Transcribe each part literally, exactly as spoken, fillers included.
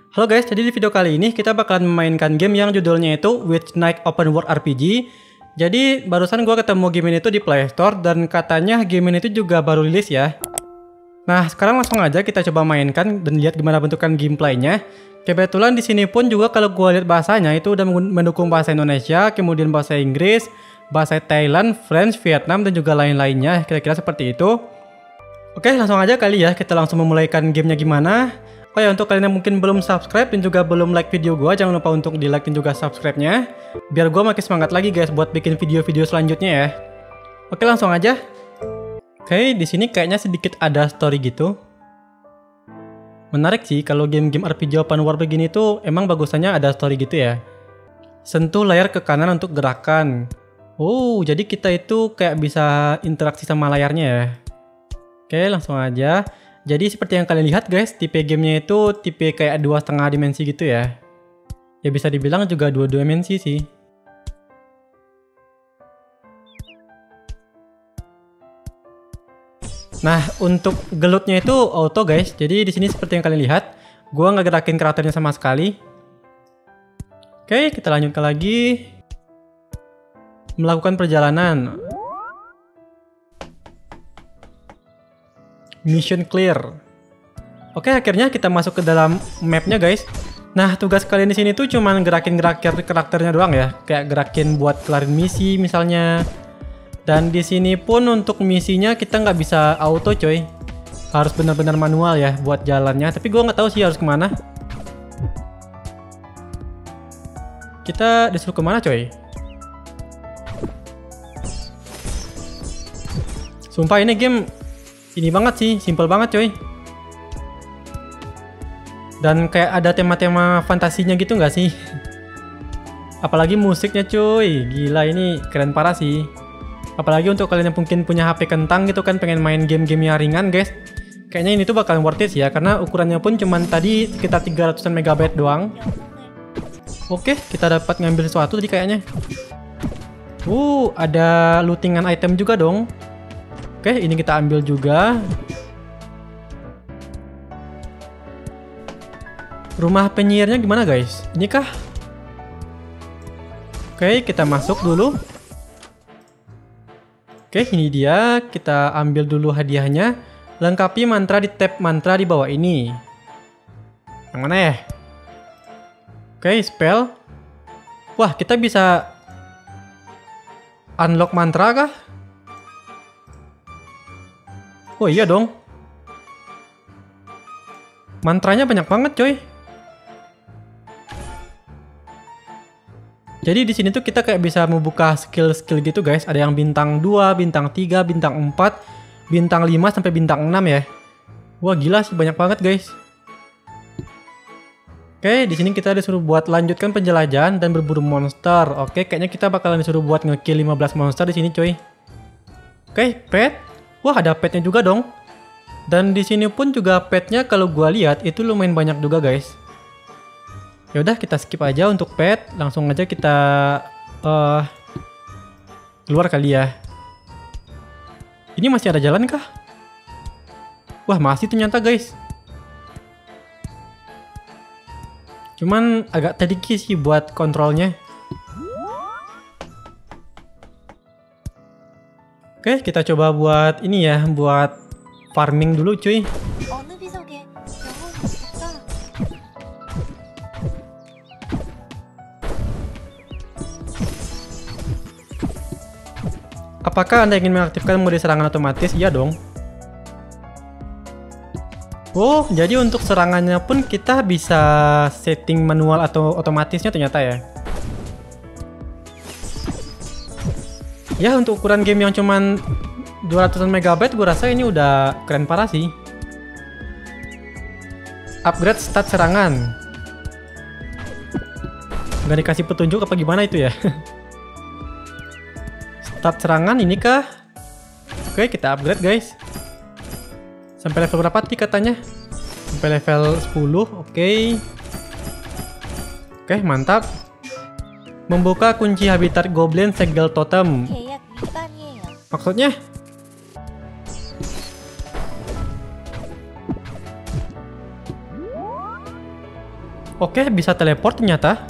Halo guys, jadi di video kali ini kita bakalan memainkan game yang judulnya itu Witch Knight Open World R P G. Jadi barusan gue ketemu game ini tuh di Play Store dan katanya game ini tuh juga baru rilis ya. Nah sekarang langsung aja kita coba mainkan dan lihat gimana bentukan gameplaynya. Kebetulan di sini pun juga kalau gue lihat bahasanya itu udah mendukung bahasa Indonesia, kemudian bahasa Inggris, bahasa Thailand, French, Vietnam dan juga lain-lainnya. Kira-kira seperti itu. Oke langsung aja kali ya kita langsung memulaikan gamenya gimana. Oh ya, untuk kalian yang mungkin belum subscribe dan juga belum like video gue, jangan lupa untuk di like dan juga subscribe-nya, biar gue makin semangat lagi guys buat bikin video-video selanjutnya ya. Oke langsung aja. Oke, di sini kayaknya sedikit ada story gitu. Menarik sih kalau game-game R P G open world begini tuh emang bagusannya ada story gitu ya. Sentuh layar ke kanan untuk gerakan. Oh, jadi kita itu kayak bisa interaksi sama layarnya ya. Oke, langsung aja. Jadi seperti yang kalian lihat guys, tipe gamenya itu tipe kayak dua setengah dimensi gitu ya. Ya bisa dibilang juga dua dimensi sih. Nah untuk gelutnya itu auto guys. Jadi di sini seperti yang kalian lihat, gua nggak gerakin karakternya sama sekali. Oke, kita lanjutkan lagi. Melakukan perjalanan. Mission clear. Oke, akhirnya kita masuk ke dalam mapnya guys. Nah, tugas kalian di sini tuh cuman gerakin-gerakin karakternya doang ya, kayak gerakin buat kelarin misi misalnya. Dan di sini pun untuk misinya kita nggak bisa auto coy, harus benar-benar manual ya buat jalannya. Tapi gue nggak tahu sih harus kemana. Kita disuruh kemana coy? Sumpah ini game ini banget sih, simple banget coy. Dan kayak ada tema-tema fantasinya gitu nggak sih? Apalagi musiknya cuy, gila ini keren parah sih. Apalagi untuk kalian yang mungkin punya H P kentang gitu kan, pengen main game-game yang ringan guys. Kayaknya ini tuh bakalan worth it ya, karena ukurannya pun cuman tadi sekitar tiga ratusan megabyte doang. Oke, kita dapat ngambil sesuatu tadi kayaknya. Uh, ada lootingan item juga dong. Oke, ini kita ambil juga. Rumah penyihirnya gimana guys? Ini kah? Oke, kita masuk dulu. Oke, ini dia. Kita ambil dulu hadiahnya. Lengkapi mantra di tab mantra di bawah ini. Yang mana ya? Oke, spell. Wah, kita bisa unlock mantra kah? Oh iya dong. Mantranya banyak banget coy. Jadi di sini tuh kita kayak bisa membuka skill-skill gitu guys. Ada yang bintang dua, bintang tiga, bintang empat, bintang lima sampai bintang enam ya. Wah gila sih, banyak banget guys. Oke, di sini kita disuruh buat lanjutkan penjelajahan dan berburu monster. Oke, kayaknya kita bakalan disuruh buat ngekill lima belas monster di sini coy. Oke, pet. Wah, ada petnya juga dong. Dan di sini pun juga petnya kalau gua lihat itu lumayan banyak juga guys. Ya udah kita skip aja untuk pet, langsung aja kita uh, keluar kali ya. Ini masih ada jalan kah? Wah, masih ternyata guys. Cuman agak tricky sih buat kontrolnya. Oke, kita coba buat ini ya, buat farming dulu cuy. Apakah Anda ingin mengaktifkan mode serangan otomatis? Iya dong. Oh, jadi untuk serangannya pun kita bisa setting manual atau otomatisnya ternyata ya. Ya untuk ukuran game yang cuman dua ratusan megabyte gue rasa ini udah keren parah sih. Upgrade stat serangan. Gak dikasih petunjuk apa gimana itu ya. Stat serangan ini kah? Oke, kita upgrade guys. Sampai level berapa tadi katanya? Sampai level sepuluh, oke. Oke, mantap. Membuka kunci habitat goblin segel totem. Maksudnya? Oke, bisa teleport ternyata.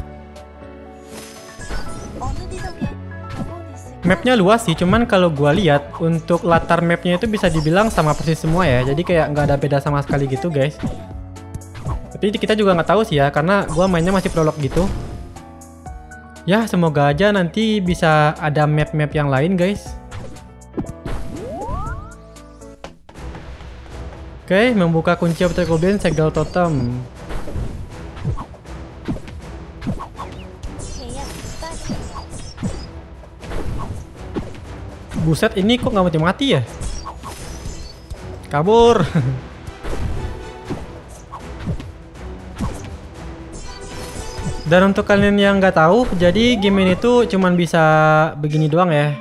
Mapnya luas sih, cuman kalau gua lihat untuk latar mapnya itu bisa dibilang sama persis semua ya. Jadi kayak nggak ada beda sama sekali gitu guys. Tapi kita juga nggak tahu sih ya, karena gua mainnya masih prolog gitu. Ya semoga aja nanti bisa ada map-map yang lain guys. Oke, membuka kunci obstacle bin segel totem. Buset, ini kok nggak mati-mati ya? Kabur. Dan untuk kalian yang nggak tahu, jadi game ini tuh cuman bisa begini doang ya.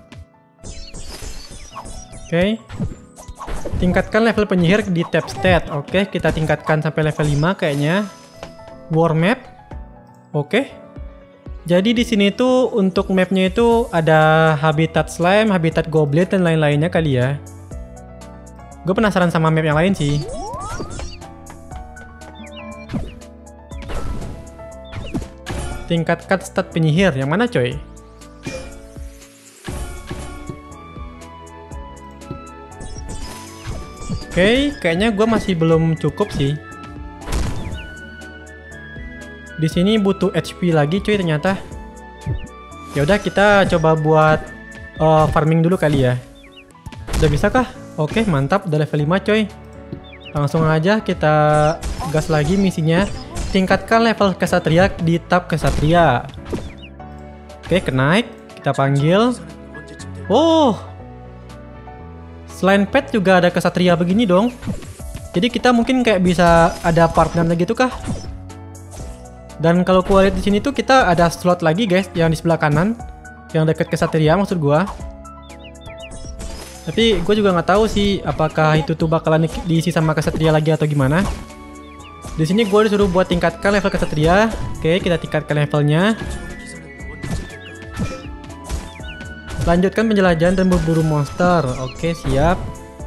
Oke. Tingkatkan level penyihir di tab stat. Oke, kita tingkatkan sampai level lima kayaknya. War map. Oke. Jadi di sini tuh untuk mapnya itu ada habitat slime, habitat goblet dan lain-lainnya kali ya. Gue penasaran sama map yang lain sih. Tingkatkan stat penyihir. Yang mana coy? Oke, kayaknya gue masih belum cukup sih. Di sini butuh H P lagi cuy ternyata. Ya udah kita coba buat uh, farming dulu kali ya. Udah bisa kah? Oke, mantap, udah level lima coy. Langsung aja kita gas lagi misinya. Tingkatkan level kesatria di tab kesatria. Oke, kenaik, kita panggil. Oh. Selain pet juga ada kesatria begini dong. Jadi kita mungkin kayak bisa ada partnernya gitu kah? Dan kalau gua lihat di sini tuh kita ada slot lagi guys yang di sebelah kanan, yang dekat kesatria maksud gua. Tapi gue juga nggak tahu sih apakah itu tuh bakalan diisi sama kesatria lagi atau gimana. Di sini gue disuruh buat tingkatkan level kesatria. Oke, kita tingkatkan levelnya. Lanjutkan penjelajahan dan berburu monster. Oke, siap.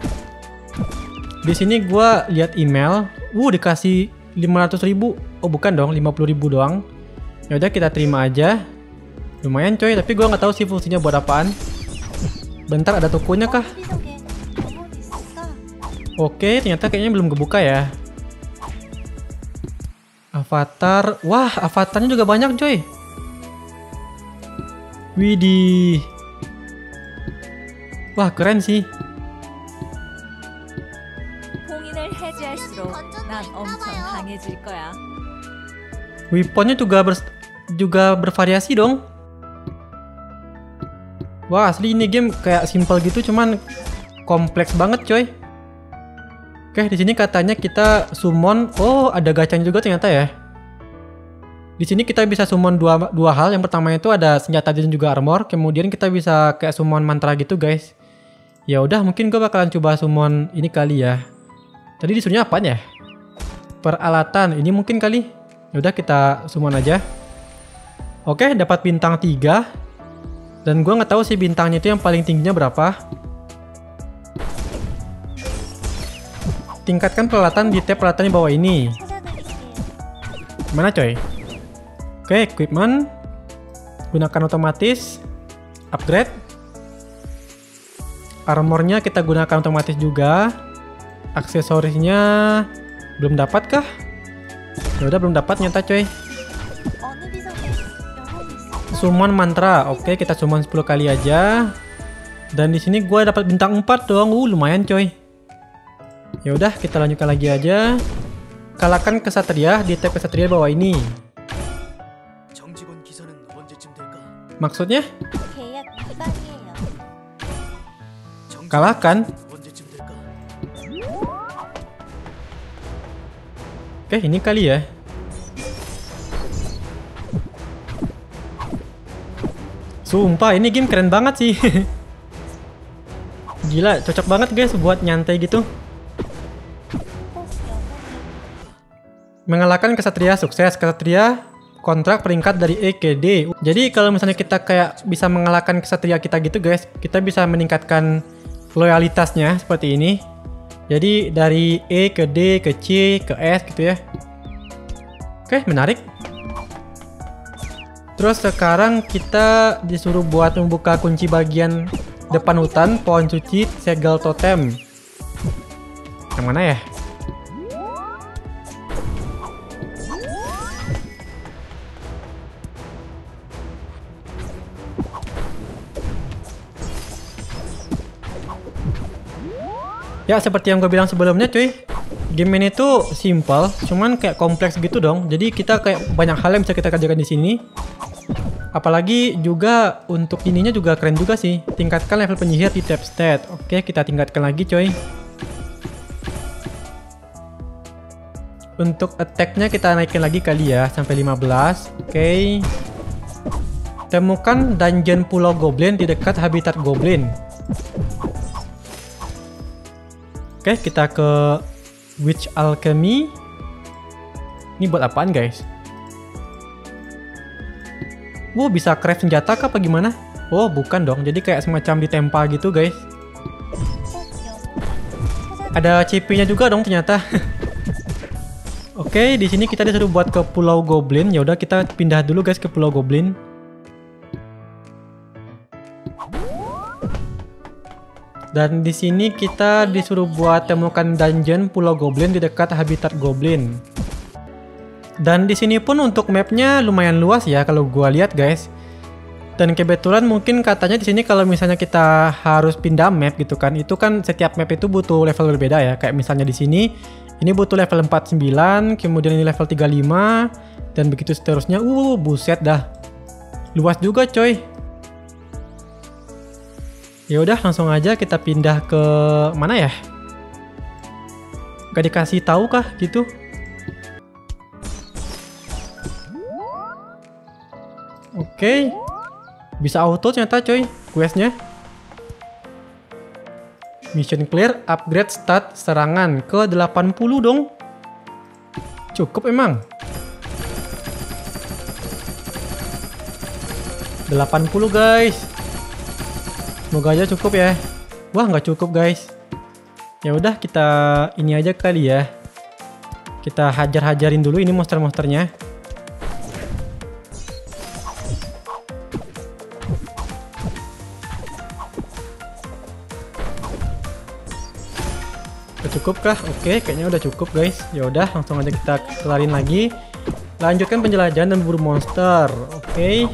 Di sini gue lihat email. Wuh, dikasih lima ratus ribu. Oh bukan dong, lima puluh ribu doang. Ya udah kita terima aja. Lumayan coy, tapi gue nggak tahu sih fungsinya buat apaan. Bentar, ada tokonya kah? Oke, ternyata kayaknya belum kebuka ya. Avatar. Wah, avatarnya juga banyak coy. Widih. Wah, keren sih. Weaponnya juga ber juga bervariasi dong. Wah, asli ini game kayak simple gitu, cuman kompleks banget coy. Oke, di sini katanya kita summon. Oh, ada gacanya juga ternyata ya. Di sini kita bisa summon dua dua hal. Yang pertama itu ada senjata dan juga armor. Kemudian kita bisa kayak summon mantra gitu guys. Ya udah, mungkin gue bakalan coba summon ini kali ya. Tadi disuruhnya apaan ya? Peralatan. Ini mungkin kali. Ya udah, kita summon aja. Oke, dapat bintang tiga. Dan gue nggak tahu sih bintangnya itu yang paling tingginya berapa. Tingkatkan peralatan di tab peralatan di bawah ini. Mana coy? Oke, equipment. Gunakan otomatis. Upgrade. Armornya kita gunakan otomatis juga. Aksesorisnya belum dapat kah? Ya udah, belum dapat nyata coy. Summon mantra. Oke, kita summon sepuluh kali aja. Dan di sini gue dapat bintang empat dong. Uh, lumayan coy. Ya udah, kita lanjutkan lagi aja. Kalahkan kesatria di tab kesatria bawah ini. Maksudnya? Kalahkan. Oke, ini kali ya. Sumpah, ini game keren banget sih. Gila, cocok banget guys buat nyantai gitu. Mengalahkan kesatria sukses. Kesatria kontrak peringkat dari E ke D. Jadi kalau misalnya kita kayak bisa mengalahkan kesatria kita gitu guys, kita bisa meningkatkan loyalitasnya seperti ini. Jadi dari E ke D ke C ke S gitu ya. Oke, menarik. Terus sekarang kita disuruh buat membuka kunci bagian depan hutan, pohon suci, segel totem. Yang mana ya? Ya, seperti yang gue bilang sebelumnya cuy, game ini tuh simple, cuman kayak kompleks gitu dong. Jadi kita kayak banyak hal yang bisa kita kerjakan di sini. Apalagi juga untuk ininya juga keren juga sih. Tingkatkan level penyihir di tab stat. Oke, kita tingkatkan lagi coy. Untuk attack-nya kita naikin lagi kali ya sampai lima belas. Oke. Temukan dungeon Pulau Goblin di dekat habitat Goblin. Oke, kita ke Witch Alchemy. Ini buat apaan guys? Wow, bisa craft senjata kah apa gimana? Oh, bukan dong. Jadi kayak semacam ditempa gitu guys. Ada C P-nya juga dong ternyata. Oke, di sini kita disuruh buat ke Pulau Goblin. Ya udah, kita pindah dulu guys ke Pulau Goblin. Dan di sini kita disuruh buat temukan dungeon Pulau Goblin di dekat habitat Goblin. Dan di sini pun untuk mapnya lumayan luas ya kalau gua lihat guys. Dan kebetulan mungkin katanya di sini kalau misalnya kita harus pindah map gitu kan, itu kan setiap map itu butuh level berbeda ya. Kayak misalnya di sini ini butuh level empat puluh sembilan, kemudian ini level tiga puluh lima dan begitu seterusnya. Uh, buset dah. Luas juga coy. Ya udah, langsung aja kita pindah ke mana ya? Gak dikasih tahu kah gitu? Oke, bisa auto ternyata coy questnya. Mission clear, upgrade stat serangan ke delapan puluh dong. Cukup emang. delapan puluh guys. Semoga aja cukup ya. Wah, nggak cukup guys. Ya udah, kita ini aja kali ya. Kita hajar-hajarin dulu ini monster-monsternya. Cukup kah? Oke, kayaknya udah cukup guys. Ya udah, langsung aja kita kelarin lagi. Lanjutkan penjelajahan dan berburu monster. Oke.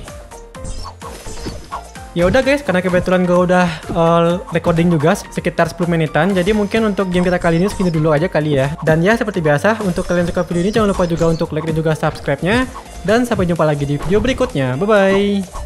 Ya udah guys, karena kebetulan gue udah uh, recording juga sekitar sepuluh menitan. Jadi mungkin untuk game kita kali ini segini dulu aja kali ya. Dan ya seperti biasa, untuk kalian suka video ini jangan lupa juga untuk like dan juga subscribe-nya. Dan sampai jumpa lagi di video berikutnya. Bye bye.